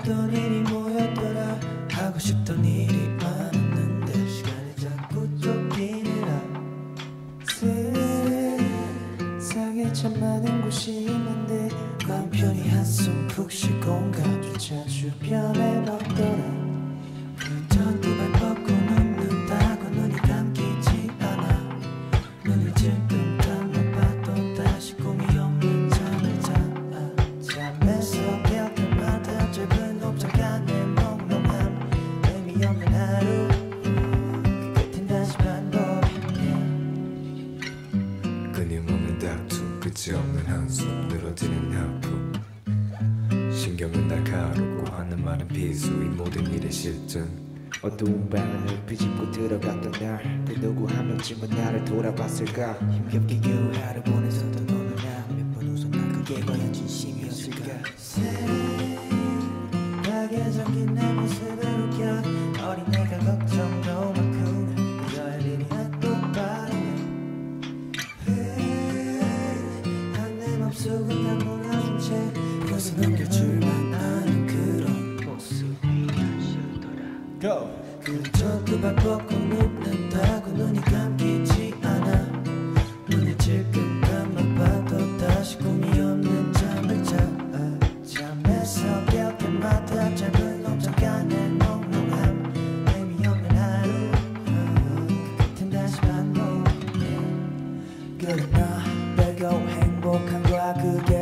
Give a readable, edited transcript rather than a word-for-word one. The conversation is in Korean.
어떤 일이 모였더라. 하고 싶던 일이 많았는데 시간이 자꾸 쫓기느라. 세상에 참 많은 곳이 있는데 마음 편히 한숨 푹 쉴 공간조차 주변에 없더라. 그저 두 발 뻗고 눕는다고 눈이 감기지 않아. 눈을 질끈 감아봐도 다시 꿈이 없는 잠을 자. 잠에서 깰 때마다 짧은 옵작간의 몽롱함, 의미 없는 하루 그 끝엔 다시 반복해. 끊임없는 다툼, 끝이 없는 한숨, 늘어지는 아픔. 신경은 날카롭고 하는 말은 비수. 이 모든 일의 실증. 어두운 방을 비집고 들어갔던 날, 그 누구 한 명쯤은 나를 돌아봤을까. 힘겹게 겨우 하루 보내서던 오늘 나 몇 번 웃었나. 그게 과연 진심이었을까. 새하게 잠긴 내 모습을 웃겨. 어린애가 걱정도 많고 그저 할 일이 똑바로 해. 내 맘속은 날 몰아준 채 벗어 넘겨줄만 아는 그런 모습. 그저 두 발 뻗고 눕는다고 눈이 감기지 않아. 눈을 질끈 감아봐도 다시 꿈이 없는 잠을 자. 잠에서 깰 때마다 짧은 옵작간의 몽롱함, 의미 없는 하루 그 끝엔 다시 반복해. 그래 나 빼고 행복한 거야. 그게